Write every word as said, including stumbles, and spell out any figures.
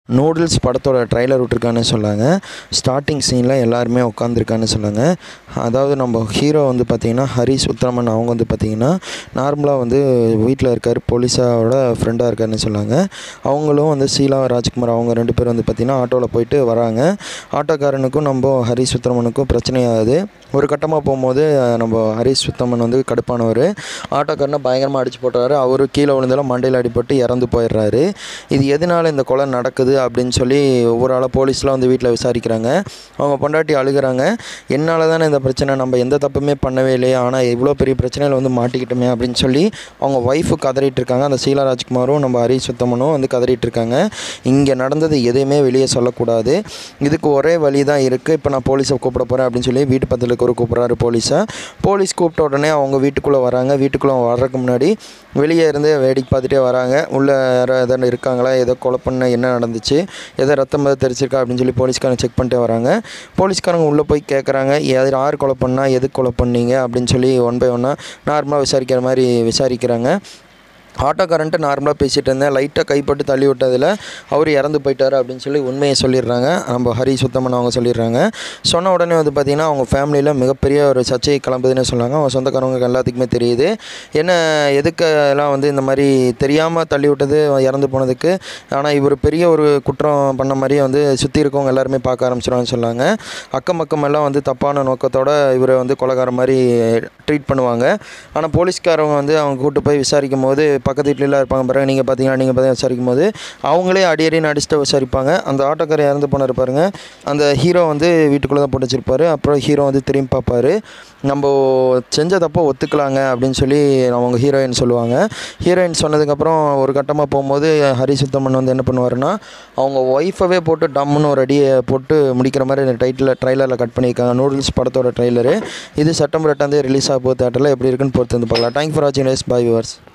Noodles படத்தோட trailer விட்டுருக்கான்னு சொன்னாங்க. Starting சீனில் எல்லாருமே உட்காந்துருக்கான்னு சொன்னாங்க. அதாவது நம்ம ஹீரோ வந்து பார்த்திங்கன்னா ஹரிஷ் உத்தமன் அவங்க வந்து பார்த்திங்கன்னா நார்மலாக வந்து வீட்டில் இருக்கார், போலீஸாவோட ஃப்ரெண்டாக இருக்காருன்னு சொன்னாங்க. அவங்களும் வந்து ஷீலா ராஜ்குமார் அவங்க ரெண்டு பேரும் வந்து பார்த்திங்கன்னா ஆட்டோவில் போயிட்டு வராங்க. ஆட்டோக்காரனுக்கும் நம்ம ஹரிஷ் உத்தமனுக்கும் பிரச்சனையாகுது. ஒரு கட்டமாக போகும்போது நம்ம ஹரிஷ் உத்தமன் வந்து கடுப்பானவர் ஆட்டோக்காரனை பயங்கரமாக அடித்து போட்டுறாரு. அவர் கீழே விழுந்தாலும் மண்டையில் அடிபட்டு இறந்து போயிடுறாரு. இது எதனால் இந்த கொலை நடக்குது அப்படின்னு சொல்லி ஒவ்வொரு ஆளாக போலீஸ்லாம் வந்து வீட்டில் விசாரிக்கிறாங்க. அவங்க பொண்டாட்டி அழுகிறாங்க. என்னால் தானே இந்த பிரச்சனை, நம்ம எந்த தப்புமே பண்ணவே இல்லையா, ஆனால் இவ்வளோ பெரிய பிரச்சனையில் வந்து மாட்டிக்கிட்டோமே அப்படின்னு சொல்லி அவங்க ஒய்ஃபு கதறிட்டு இருக்காங்க. அந்த ஷீலா ராஜ்குமாரும் நம்ம ஹரிஷ் உத்தமனும் வந்து கதறிட்டு இருக்காங்க. இங்கே நடந்தது எதையுமே வெளியே சொல்லக்கூடாது, இதுக்கு ஒரே வழி தான் இருக்குது, இப்போ நான் போலீஸை கூப்பிட போகிறேன் அப்படின்னு சொல்லி வீட்டு பக்கத்தில் இருக்கிற கூப்பிட்றாரு போலீஸை. போலீஸ் கூப்பிட்ட உடனே அவங்க வீட்டுக்குள்ளே வராங்க. வீட்டுக்குள்ளே வர்றதுக்கு முன்னாடி வெளியே இருந்து வேடிக்கை பார்த்துட்டே வராங்க. உள்ளே யாரோ எதாவது இருக்காங்களா, ஏதோ கொலை பண்ண என்ன நடந்துச்சு, எதோ ரத்தம் எதாவது தெரிச்சிருக்கா அப்படின்னு சொல்லி போலீஸ்காரங்க செக் பண்ணிட்டே வராங்க. போலீஸ்காரங்க உள்ளே போய் கேட்குறாங்க, யார் கொலை பண்ணா, எதுக்கு கொலை பண்ணீங்க அப்படின்னு சொல்லி ஒன் பை ஒன்னாக நார்மலாக விசாரிக்கிற மாதிரி விசாரிக்கிறாங்க. ஆட்டோக்காரன்ட்டு நார்மலாக பேசிகிட்டு இருந்தேன், லைட்டாக கைப்பட்டு தள்ளி விட்டதில் அவர் இறந்து போயிட்டார் அப்படின்னு சொல்லி உண்மையை சொல்லிடுறாங்க. நம்ம ஹரிஷ் உத்தமன் அவங்க சொல்லிடுறாங்க. சொன்ன உடனே வந்து பார்த்திங்கன்னா அவங்க ஃபேமிலியில் மிகப்பெரிய ஒரு சர்ச்சை கிளம்புதுன்னு சொன்னாங்க. அவங்க சொந்தக்காரவங்க எல்லாத்துக்குமே தெரியுது. என்ன எதுக்கு எல்லாம் வந்து இந்த மாதிரி தெரியாமல் தள்ளி விட்டது இறந்து போனதுக்கு, ஆனால் இவர் பெரிய ஒரு குற்றம் பண்ண மாதிரியே வந்து சுற்றி இருக்கவங்க எல்லாருமே பார்க்க ஆரம்பிச்சிடுவான்னு சொன்னாங்க. அக்கம் பக்கம் எல்லாம் வந்து தப்பான நோக்கத்தோடு இவரை வந்து கொலைகார மாதிரி ட்ரீட் பண்ணுவாங்க. ஆனால் போலீஸ்காரவங்க வந்து அவங்க கூப்பிட்டு போய் விசாரிக்கும் போது பக்கத்து வீட்டிலலாம் இருப்பாங்க பாருங்கள், நீங்கள் பார்த்தீங்கன்னா நீங்கள் பார்த்தீங்கன்னா விசாரிக்கும் போது அவங்களே அடி அடின்னு அடிச்சுட்டு விசாரிப்பாங்க. அந்த ஆட்டோக்கார இறந்து போனார் பாருங்க, அந்த ஹீரோ வந்து வீட்டுக்குள்ளே தான் போட்டு வச்சிருப்பாரு. அப்புறம் ஹீரோ வந்து திரும்பி பார்ப்பார், நம்ம செஞ்ச தப்போ ஒத்துக்கலாங்க அப்படின்னு சொல்லி அவங்க ஹீரோயின் சொல்லுவாங்க. ஹீரோயின் சொன்னதுக்கப்புறம் ஒரு கட்டமாக போகும்போது ஹரிஷ் உத்தமன் வந்து என்ன பண்ணுவாருன்னா அவங்க ஒய்ஃபவே போட்டு டம்முன்னு ஒரு அடியை போட்டு முடிக்கிற மாதிரி இந்த டைட்டில் ட்ரைலரில் கட் பண்ணியிருக்காங்க. நூடுல்ஸ் படத்தோட ட்ரைலரு இது செப்டம்பர் எட்டாம் தேதி ரிலீஸ் ஆக போகுது. தேட்டரில் எப்படி இருக்குன்னு பொறுத்து வந்து பார்க்கலாம். தேங்க்ஸ் ஃபார் வாட்சிங். Bye viewers.